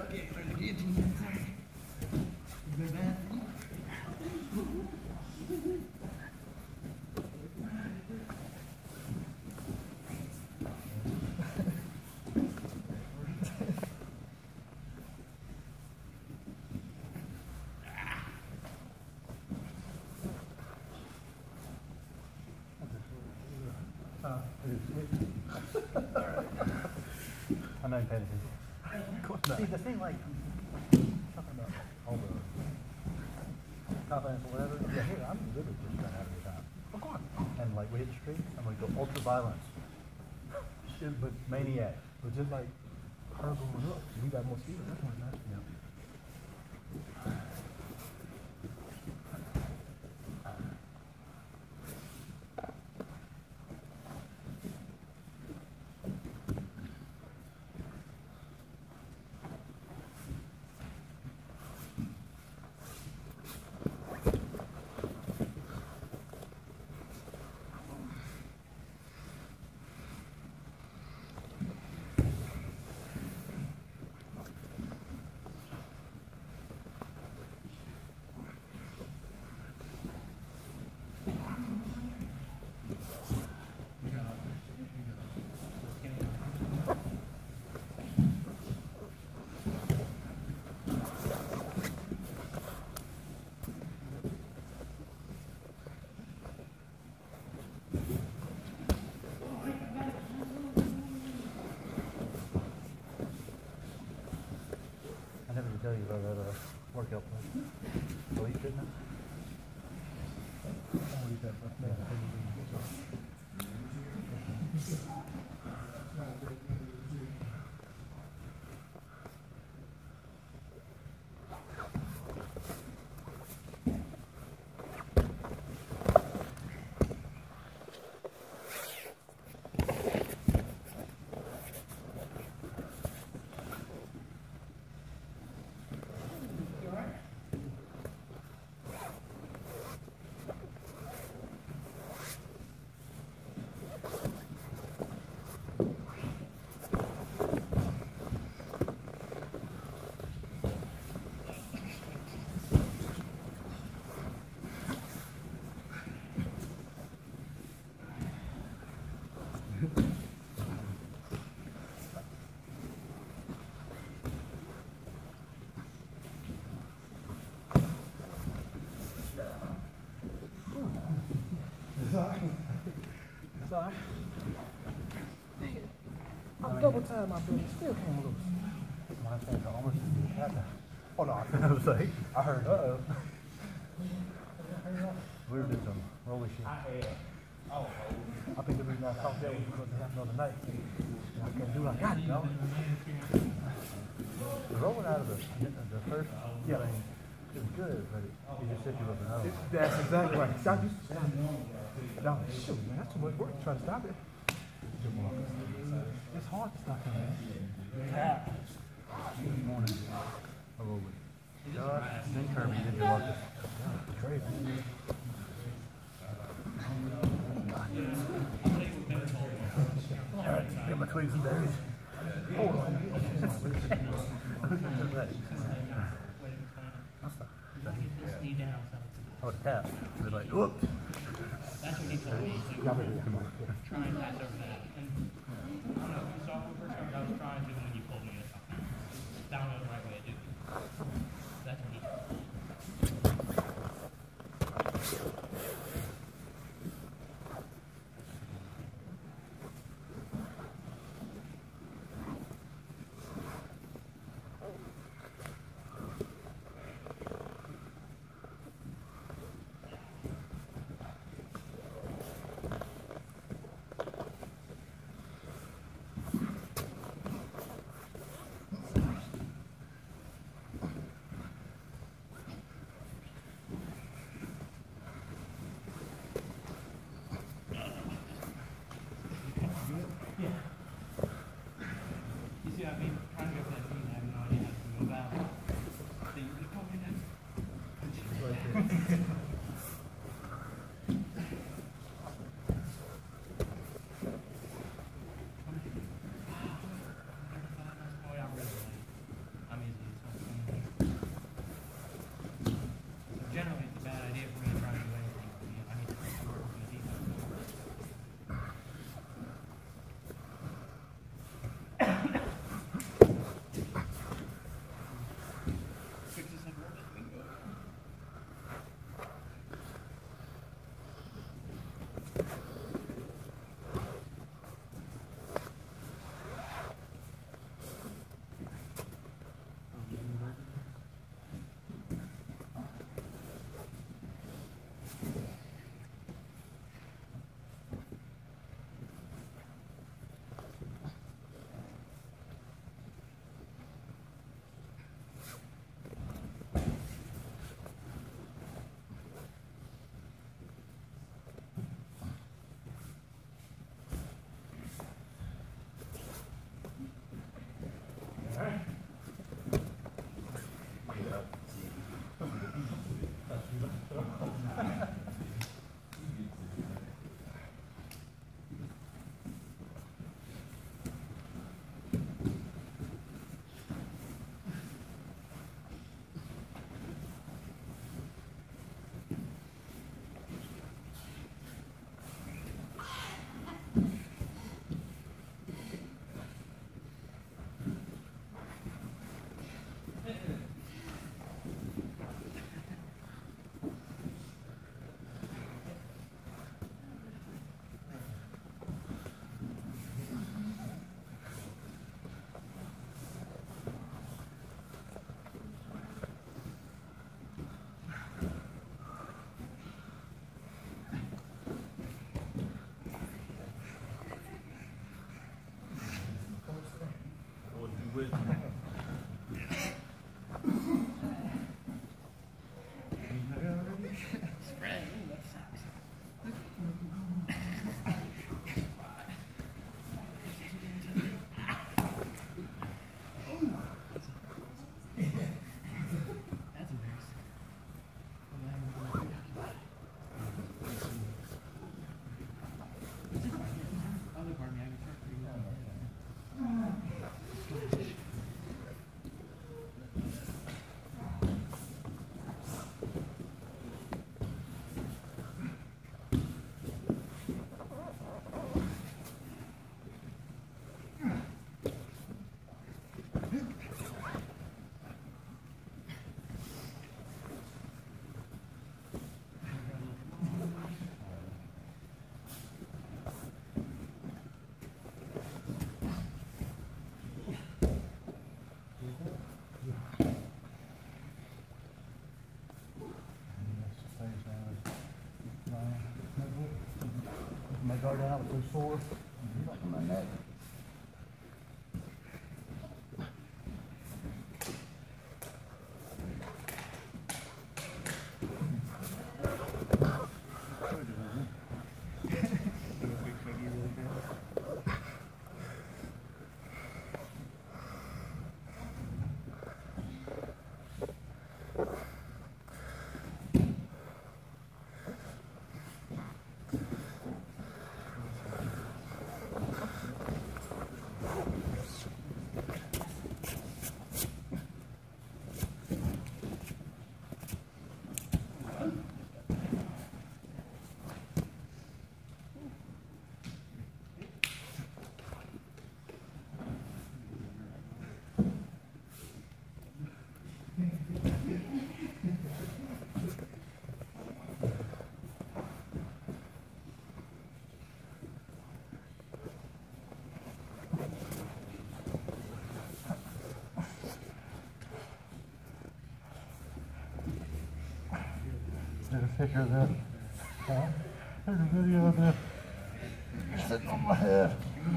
I'm not even paying attention. See, the thing, like, talking about all the confidence or whatever, yeah, here, I'm literally just trying to have a good time. Of course. And, like, we hit the street, I'm going to go ultra violence. But maniac. But just like her going up, we got more speed. That's not nice, you know. I never did tell you about that workout plan. So you couldn't? I'll leave that for a minute. It's all right. Dang it. I'm double time my building still came loose. My things are almost happening. Oh no, I was like, I heard, uh-oh. We were doing some rolling shit. I think the reason I thought that was because it happened the other night. I can't do it, I got it, though. The rolling out of the first thing, it was good, but it just set you up and over. That's exactly right. Stop, used to stop it. No, shoot, man, that's too much work to try to stop it. It's hard to stop it, man. Yeah. Good morning. Hello, Josh, then Kirby, then Demarcus. Crazy. All right, get my tweets and berries. Hold on. Oh, the tap. They're like, whoop. That's what he told me. He's like, try and pass over that. And I don't know, if you saw me first time, I was trying to when you pulled me or something. That was the right way to do it. That's what he told me. with Spread. Ooh, that sucks. That's embarrassing. Other part of me, I can start pretty well. My guard down, I was so sore. Up in my neck. There's a picture of that. There's a video of that. Sitting on my head.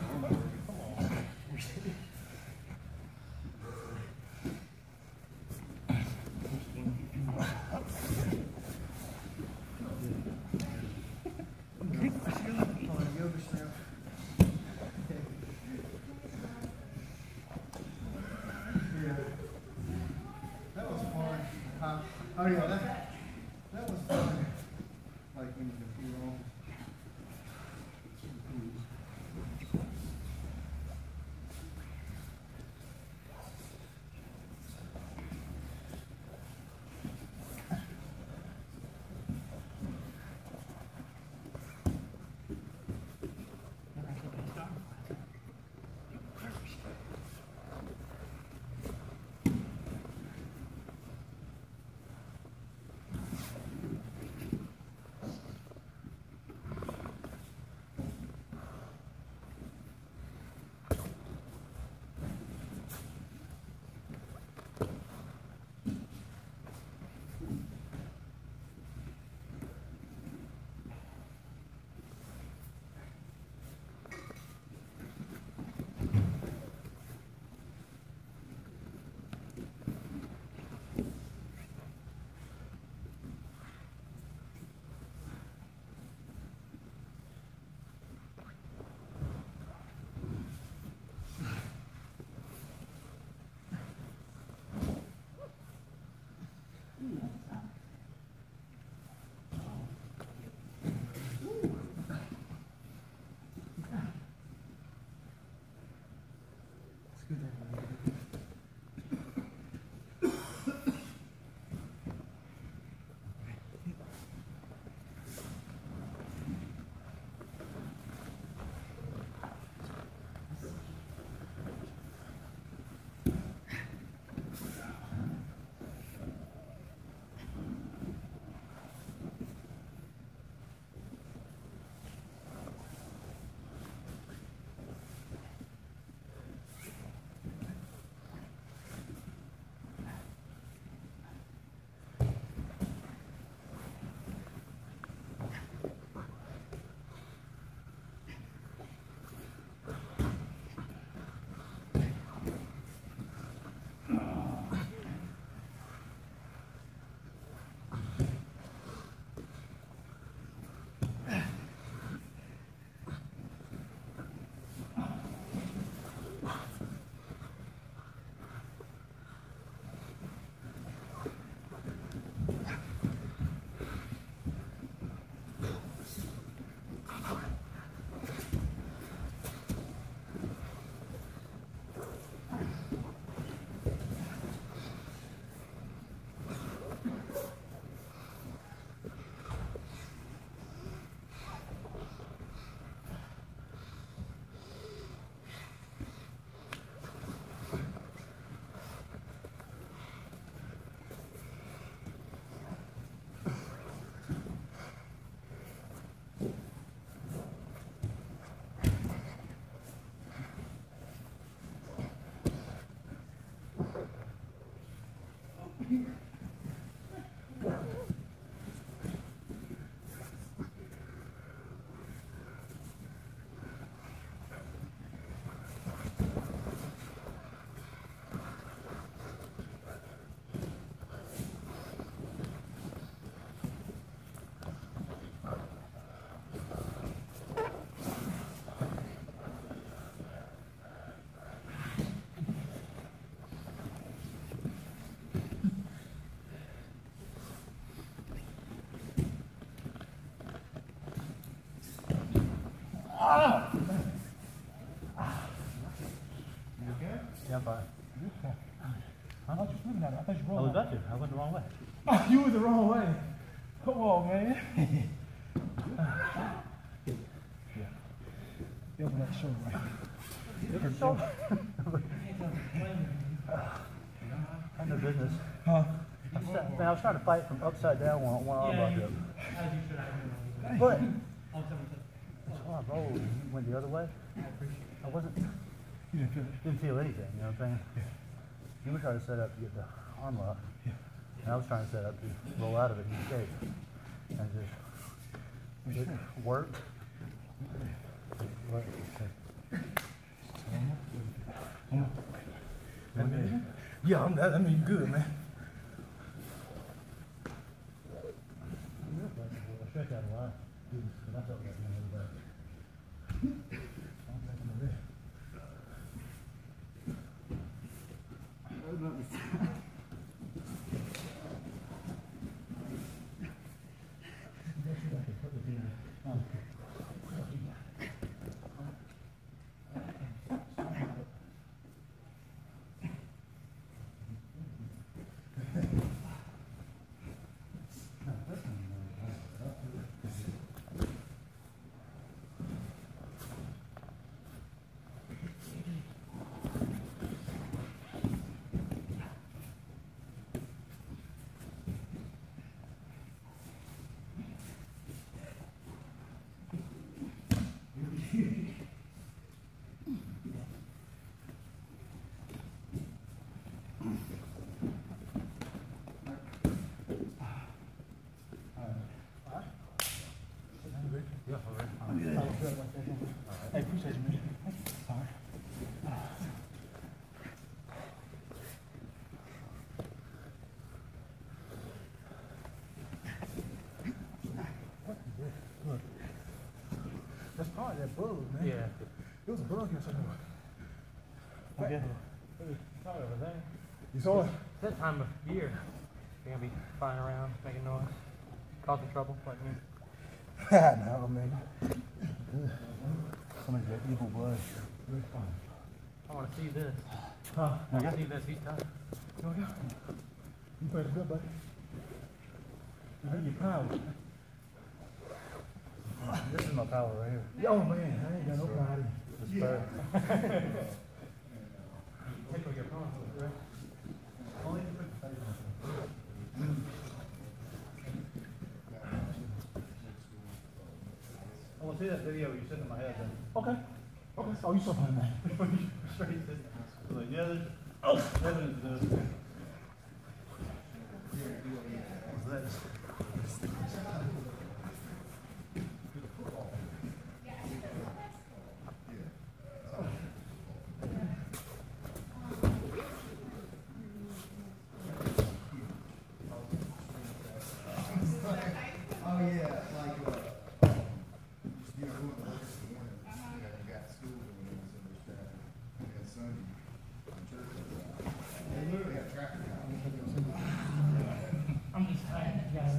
That was fun. Oh yeah, that was fun. Like when you know. Yeah, I'm fine. I thought you was looking at it. I thought you I rolled. was about to. I went the wrong way. You went the wrong way. Come on, man. Yeah, open that shoulder right here. It's so. I had no business. Huh? Man, I was trying to fight from upside down one arm locked up. As you should have. But All seven that's why I rolled. You went the other way. I wasn't. You didn't feel it. Didn't feel anything. You know what I'm saying? Yeah. You were trying to set up to get the arm lock. Yeah. And I was trying to set up to roll out of it and escape. And just it worked. Yeah, that means good, man. I stretched out a lot. I felt that man the other day. Yeah, all right. Hey, appreciate you, man. All right. Look. That's probably that bug, man. Yeah. It was a bug here somewhere. Okay. It was probably over there. You saw it? That time of year, you're gonna be flying around, making noise, causing trouble, like me. No, man. Somebody's got evil blood. I want to see this. Huh? I want to see this. He's tough. Here we go. You better good, buddy. You bring your power. This is my power right here. Oh, man, I ain't got no pride. This spur. Tickle your palm, right? Only to put the face on. I want to see that video you sent in my head then. Okay. Okay. Oh, you so funny, man. Like, yeah, there's evidence of this. Oh, yeah, like, you know, going to work this morning, you got school going on, so there's traffic. And then Sunday, church goes out. They literally have traffic out. I'm just tired, guys.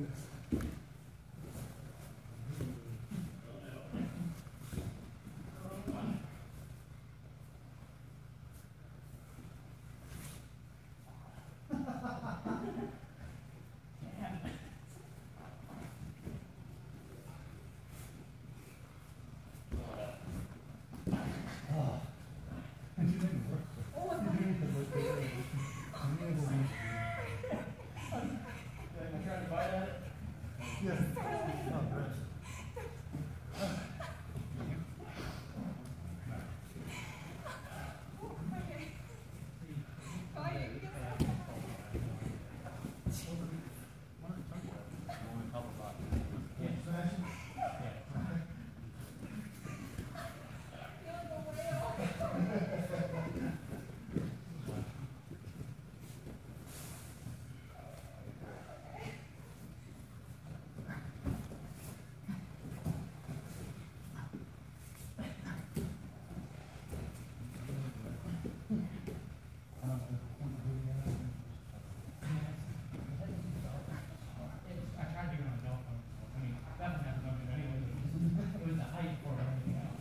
I tried doing it on cell phone. I mean, that doesn't have to go anyway. It was the height for everything else.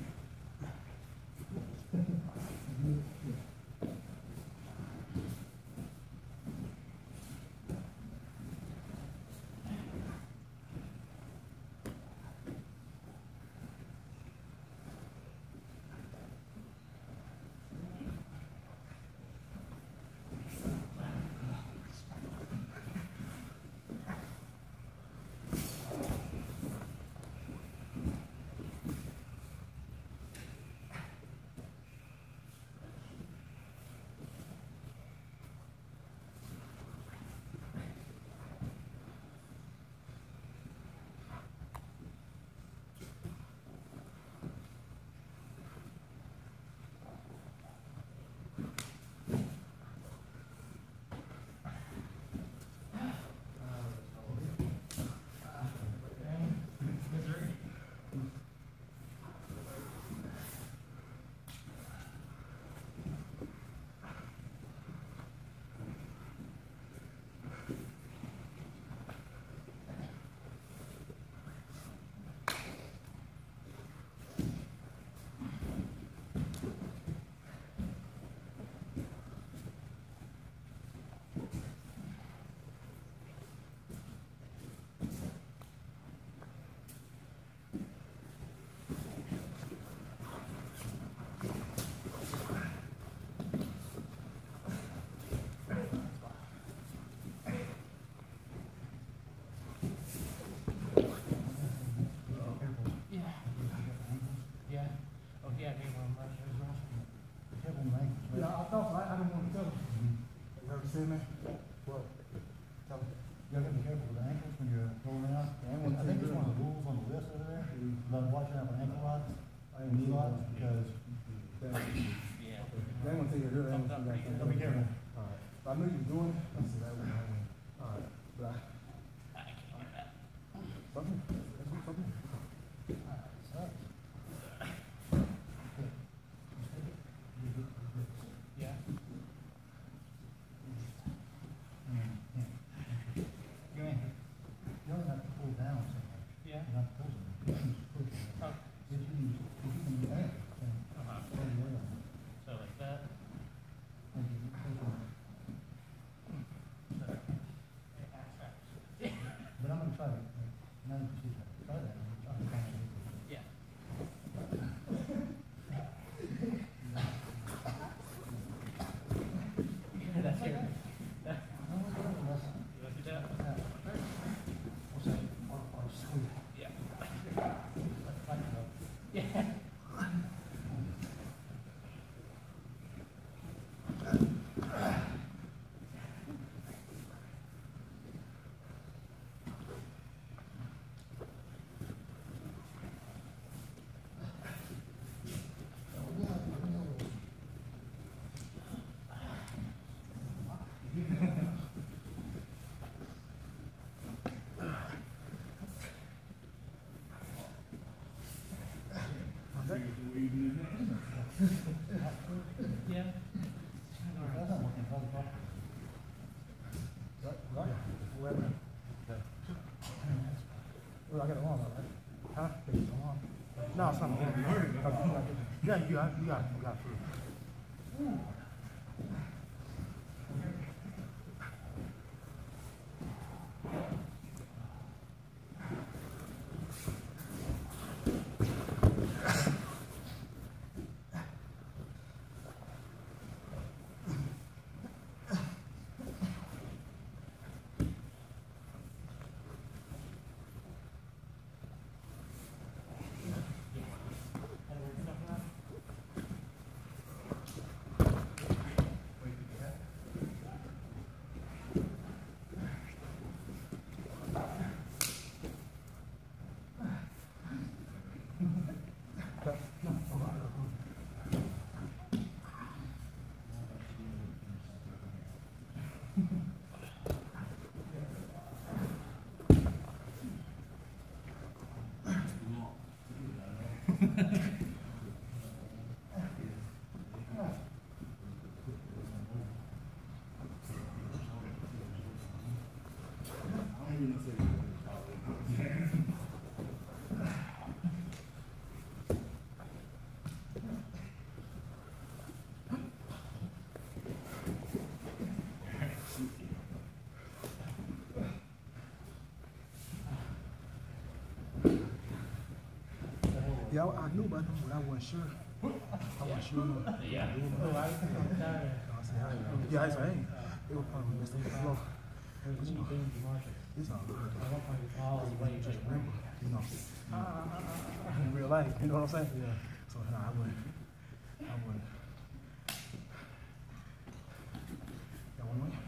See me? Well, tell me. You gotta be careful with the ankles when you're rolling out. I think it's one of the rules on the list over there. About watching out for ankle locks and knee locks because they won't take you to do that. Be careful. All right. I knew you were doing it. I said that was all right. But I can't do that. Something? Something? All right. Yeah. You don't have to pull down so much. Yeah. You have to pull them. Oh. If you can do that, then pull the way on. So like that. And you pull them. But I'm gonna try it. Now you see that. Try that. I'm trying to find it. Yeah. That's here. Yeah. Yeah. That's not working. Right? 11. Okay. Well, I got a arm out, right? Huh? No, it's not my arm. Yeah, you got it. Yeah, I knew about them, but I wasn't sure. I wasn't sure. Yeah. Yeah, I said, hey, it was probably messed up the flow. It's all good. Just remember, you know, in real life, you know what I'm saying? Yeah. So, no, I wouldn't. Got one more?